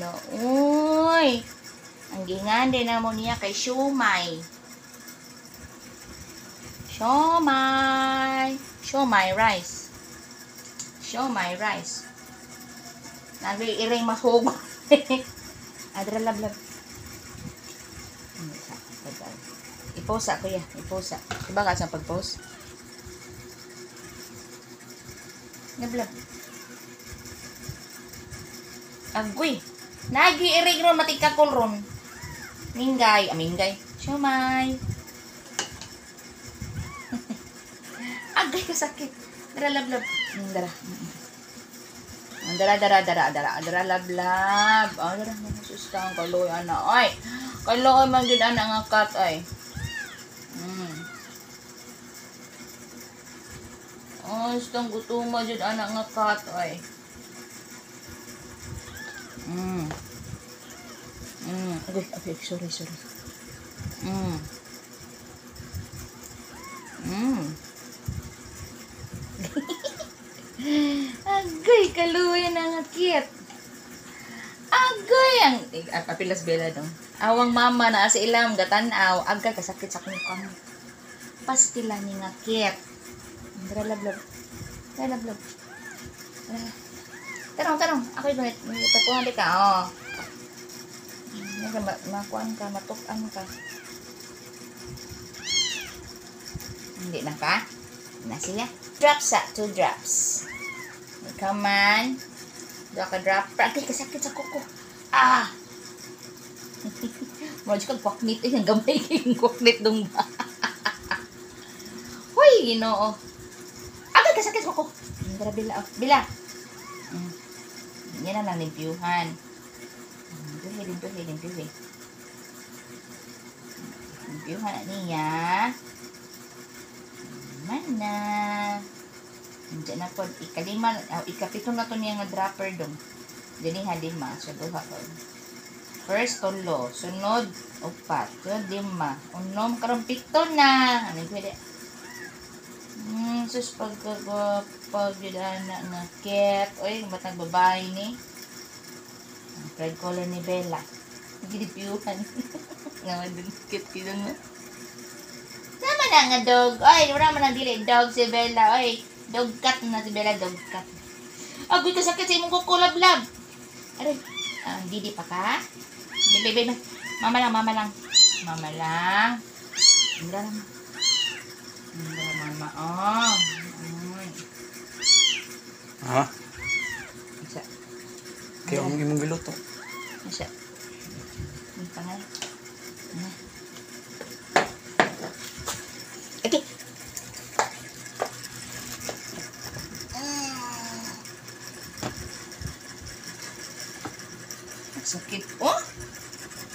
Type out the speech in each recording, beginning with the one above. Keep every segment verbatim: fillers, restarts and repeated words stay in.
Ginoo. Uy. Ang gingande na mo niya kay siomay. Siomay. Siomay rice. Siomay rice. Nag-iring masog. Adra lablab. I-post ako ya. I-post. Diba ka sa pag-post? Nablab. Agoy. Nag-iring ron matikakol ron. Minggay. Amingay. Siomay. Agay kasakit. Dara lablab. Dara. Dara dara dara dara dara lablab. Oh, dara susustang kaloy ana. Ay. Kaloy man gid ana nga kat ay. Mm. Oh, stang gutuma jud ana nga kat ay. Mm. Mm. Okay, okay, sorry, sorry. Mm. Mm. Agay, kaluya na nga cute. Agay, ang ah, papilas bela dong. Awang mama na sa ilam gatanaw, agay kasakit sa kung kamo. Pastila ni nga cute. Dralablab. Dralablab. Tarong, tarong. Ako yung tapuhan di ka. Oh. Makuan ka, matukan ka. Hindi na ka? Na siya. Drops sa two drops. Come on. Doa ka drop. Prakil kasakit sa kuko. Ah! Maju kang kwaknit. Eh, ang gamay kayong kwaknit dong ba? Huy, ginoo. Agad kasakit sa kuko. Dara bila. Oh. Bila. Mm. Yan na lang limpyuhan. Limpyuhin, limpyuhin, limpyuhin. Limpyuhan na niya. Mana? Diyan na po. Ikalima, oh, ikapito na to niya nga dropper dong. Diyan ha, lima. So, duha ko. First, tulo. Sunod, upat. Sunod, lima. Unom, karong pito na. Ano yung pwede? Hmm, sus, pag, pag, pag, na nga, ket. Uy, ba't nagbabae ni? Red color ni Bella. Nagidipiyuhan. Nga, madungkit kito mo. Sama na nga, dog. Ay, wala man ang dili. Dog si Bella. Ay, dog cat na si Bella. Dog cat. Agoy, kasakit sa imong kukulab-lab. Aray. Ah, didi pa ka? Bebe, bebe. Mama lang, mama lang. Mama lang. Indra lang. Indra, mama. Oh. Ay. Ha? Isa. Kaya ang imong giluto. Isa. Ang pangal. Ano? Okay. Sakit. Oh!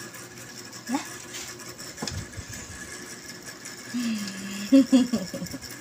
Na?